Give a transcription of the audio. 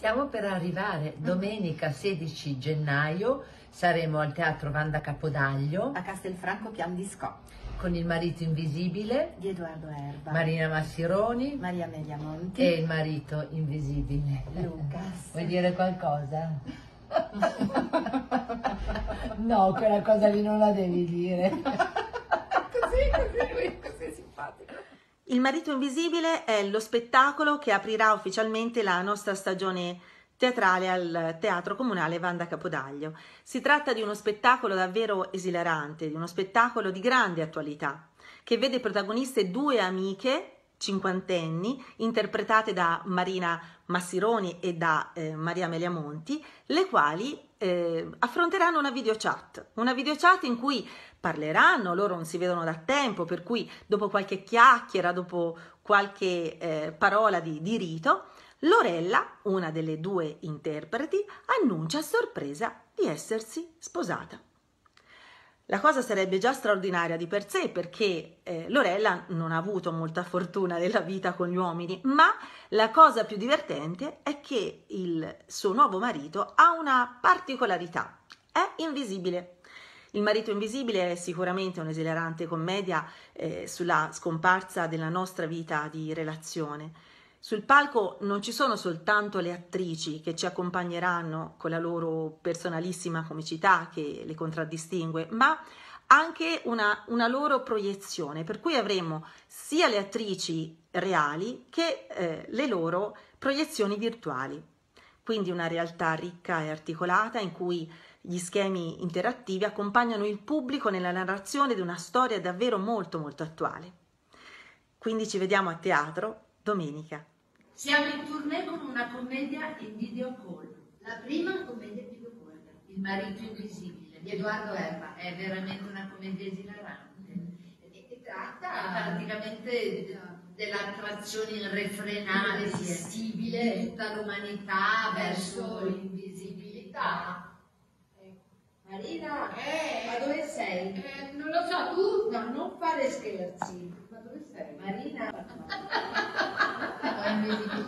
Stiamo per arrivare, domenica 16 gennaio saremo al Teatro Wanda Capodaglio a Castelfranco Pian di Scò con Il marito invisibile di Edoardo Erba, Marina Massironi, Maria Amelia Monti e Il marito invisibile Lucas. Vuoi dire qualcosa? No, quella cosa lì non la devi dire. Così è simpatico. Il marito invisibile è lo spettacolo che aprirà ufficialmente la nostra stagione teatrale al Teatro Comunale Wanda Capodaglio. Si tratta di uno spettacolo davvero esilarante, di uno spettacolo di grande attualità, che vede protagoniste due amiche cinquantenni, interpretate da Marina Massironi e da Maria Amelia Monti, le quali affronteranno una videochat in cui parleranno, loro non si vedono da tempo, per cui dopo qualche chiacchiera, dopo qualche parola di rito, Lorella, una delle due interpreti, annuncia a sorpresa di essersi sposata. La cosa sarebbe già straordinaria di per sé, perché Lorella non ha avuto molta fortuna nella vita con gli uomini, ma la cosa più divertente è che il suo nuovo marito ha una particolarità: è invisibile. Il marito invisibile è sicuramente un'esilarante commedia sulla scomparsa della nostra vita di relazione. Sul palco non ci sono soltanto le attrici che ci accompagneranno con la loro personalissima comicità che le contraddistingue, ma anche una loro proiezione, per cui avremo sia le attrici reali che le loro proiezioni virtuali. Quindi una realtà ricca e articolata in cui gli schemi interattivi accompagnano il pubblico nella narrazione di una storia davvero molto molto attuale. Quindi ci vediamo a teatro domenica. Siamo in tournée con una commedia in video call. La prima commedia in video call. Il marito invisibile di Edoardo Erba. È veramente una commedia esilarante. E tratta praticamente dell'attrazione irrefrenabile, irresistibile di tutta l'umanità verso l'invisibilità. Marina, ma dove sei? Non lo so, tu? No, non fare scherzi. Ma dove sei? Marina? Ho invisibilità.